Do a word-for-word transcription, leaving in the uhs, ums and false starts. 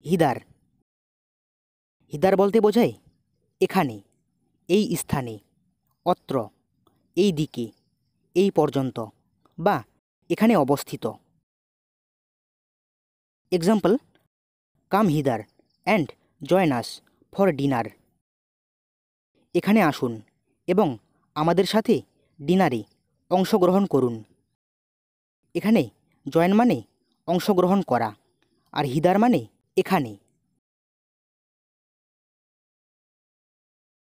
হিদার। হিদার বলতে বোঝায় এখানে, এই স্থানে, অত্র, এই দিকে, এই পর্যন্ত বা এখানে অবস্থিত। Example, come hither and join us for dinner. এখানে আসুন এবং আমাদের সাথে ডিনারে অংশগ্রহণ করুন। এখানে জয়েন মানে অংশগ্রহণ করা, আর হিদার মানে এখানে।